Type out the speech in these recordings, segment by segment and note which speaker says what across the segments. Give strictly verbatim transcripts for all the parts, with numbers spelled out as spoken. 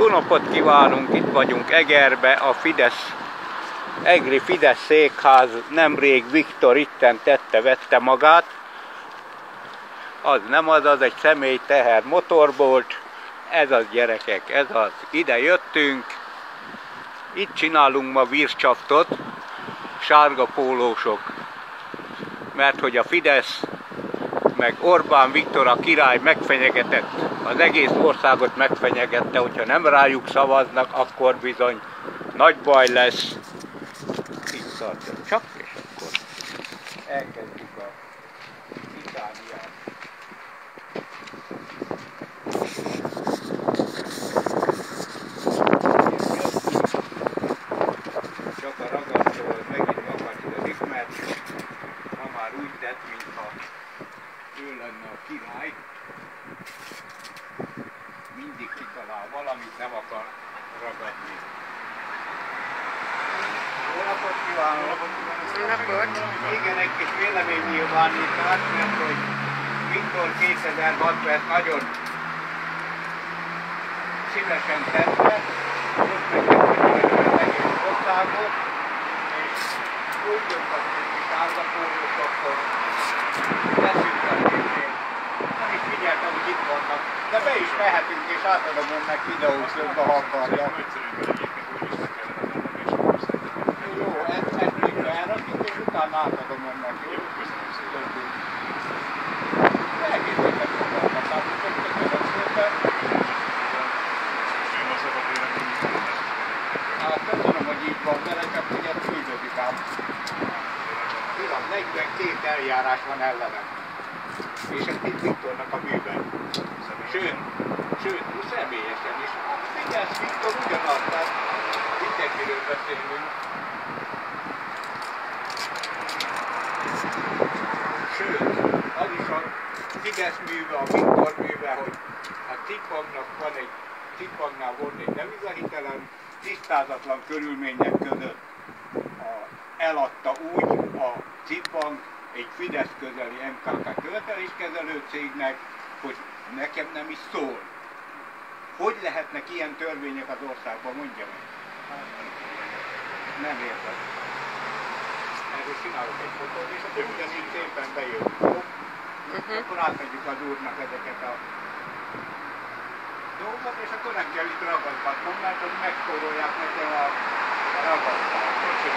Speaker 1: Jó napot kívánunk, itt vagyunk Egerbe, a Fidesz, egri Fidesz székház, nemrég Viktor itten tette-vette magát. Az nem az, az egy személy teher motorbolt, ez az gyerekek, ez az. Ide jöttünk, itt csinálunk ma vircsaftot, sárga pólósok, mert hogy a Fidesz meg Orbán Viktor a király megfenyegetett, az egész országot megfenyegette, hogyha nem rájuk szavaznak, akkor bizony nagy baj lesz. Itt tartja csak, és akkor elkezdjük a litániát. Csak a ragasztól megint akadályozik, mert ma már úgy tett, mintha ő lenne a király. Mindig kitalál valamit, nem akar ragadni. Jó napot kívánok!
Speaker 2: Jó napot!
Speaker 1: Igen, egy kis véleménynyilvánítás, mert hogy Viktor kétezer-hatban ezt nagyon szívesen tette, most megkezdődött az egész országot, és úgy jöttek, hogy sárgapólók, akkor leszüntetésén. Nem is figyeltem, hogy itt vannak, de be is mehetünk, és átadom önnek videóközbe, ha akarja. Jó, ezt még elrakjuk, és utána átadom önnek. Jó, köszönöm szépen. Egészeket fogalmazhatunk, hogy köszönöm szépen. Hát köszönöm, hogy így van vele, csak ugye küldözik ám. Tudom, negyvenkét eljárás van ellenem. És ez itt Viktornak a műben. Sőt, sőt, személyesen is. Figyelsz, Viktor ugyanaz, tehát mindenkiről beszélünk. Sőt, az is a Fidesz műve, a Viktor műve, hogy a Cipagnak van egy, Cipagnál volt egy devizahitelem, tisztázatlan körülmények között a, eladta úgy a Cipag egy Fidesz közeli em ká ká követeléskezelő cégnek, hogy nekem nem is szól. Hogy lehetnek ilyen törvények az országban, mondja meg? Nem értem. Erről csinálok egy fotót, és akkor ugyanígy szépen bejövünk, jó? Uh-huh. Akkor átadjuk az úrnak ezeket a dolgokat, és akkor nem kell itt ragadgatnom, mert hogy megspórolják nekem a, a ragadtást.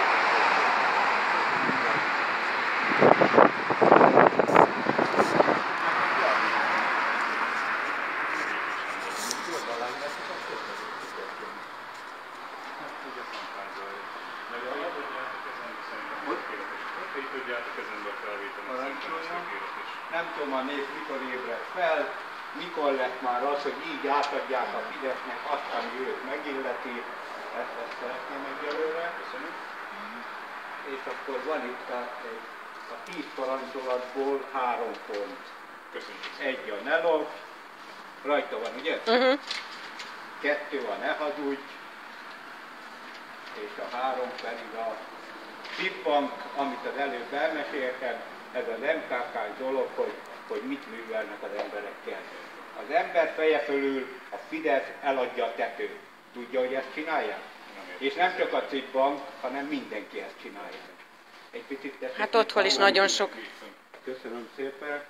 Speaker 1: Nem tudom, a nép mikor ébred fel, mikor lett már az, hogy így átadják a Fidesznek azt, ami őt megilleti. Ezt, ezt szeretném egyelőre. Köszönöm. És akkor van itt a, a tíz parancsolatból három pont. Köszönjük. Egy a ne lopj, rajta van, ugye? Uh-huh. Kettő a ne hazudj, és a három pedig a Cipag, amit az előbb elmeséltem, ez az em ká ká-s dolog, hogy, hogy mit művelnek az emberekkel. Az ember feje fölül a Fidesz eladja a tetőt. Tudja, hogy ezt csinálják? És nem csak a Cipag, hanem mindenki ezt csinálja. Egy picit teszik.
Speaker 2: Hát otthon is nagyon sok.
Speaker 1: Köszönöm szépen.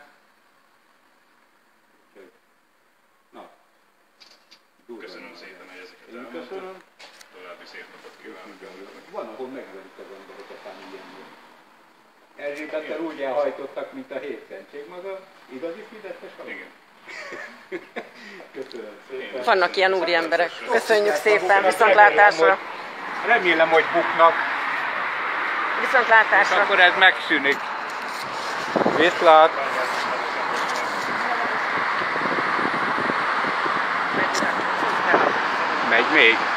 Speaker 1: Na.
Speaker 3: Köszönöm szépen, hogy ezeket
Speaker 1: elmondtam. Köszönöm.
Speaker 3: További szép napot kívánok.
Speaker 1: Van, ahol megverik az embereket, ám ilyenből. Erzsébettel úgy elhajtottak, mint a hétszentség maga. Igazi fideszes alap?
Speaker 3: Igen.
Speaker 1: Köszönöm szépen.
Speaker 2: Vannak ilyen úri emberek. Köszönjük szépen, viszontlátásra.
Speaker 1: Remélem, hogy buknak.
Speaker 2: Viszontlátásra.
Speaker 1: És akkor ez megszűnik. Viszlát. Megy még.